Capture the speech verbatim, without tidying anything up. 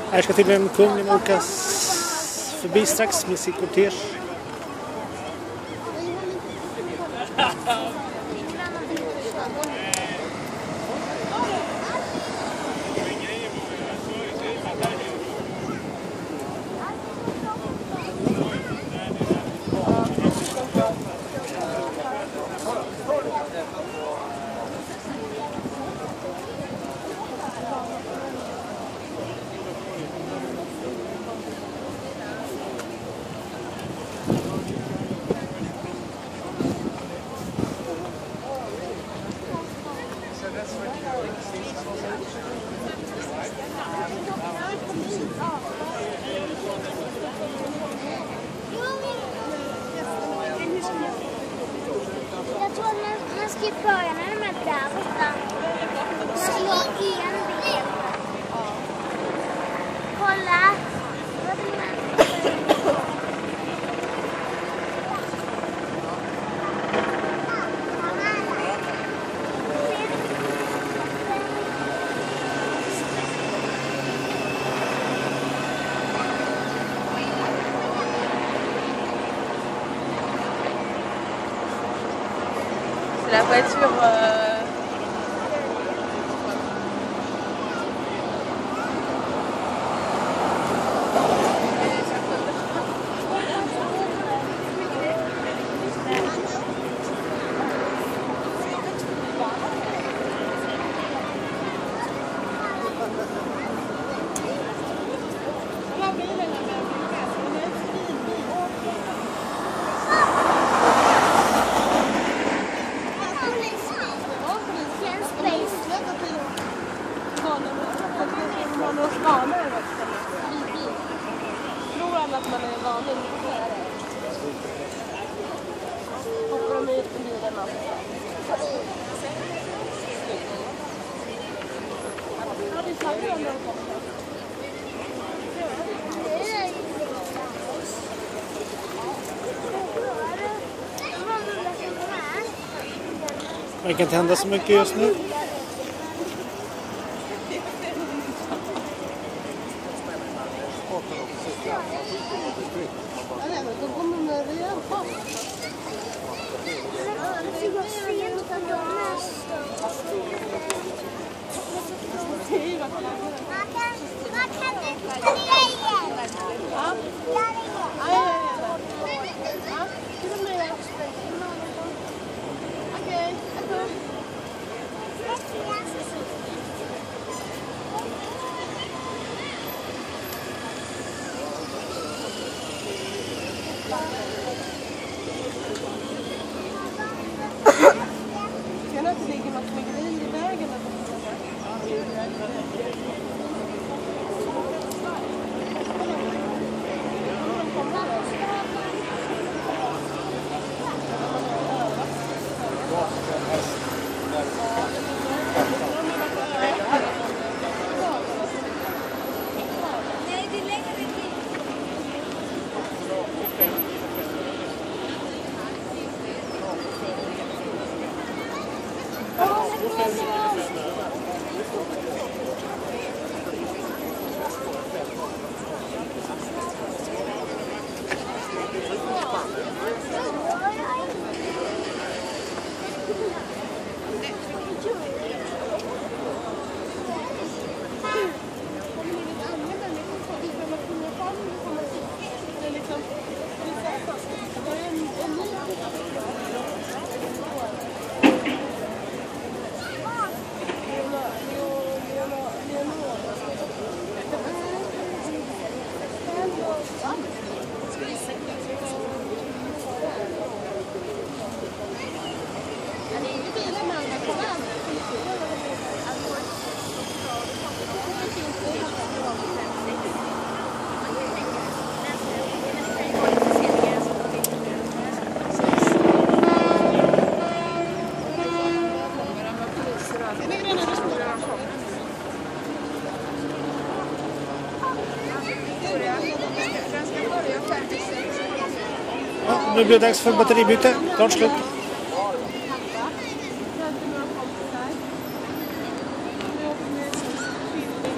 Här ska tydligen kungen åka förbi strax med sin kortege. Jag tror att man ska börja när de är där borta. Slå igen det. Kolla. C'est la voiture euh... Tror han att man är vanlig? Hoppar de ut i bilen alltså? Ja, det är säkert om de kommer. Det kan inte hända så mycket just nu. Kan att det ligger något med grejer i vägen? Ja, nu blir det dags för batteribyte. Klart slut.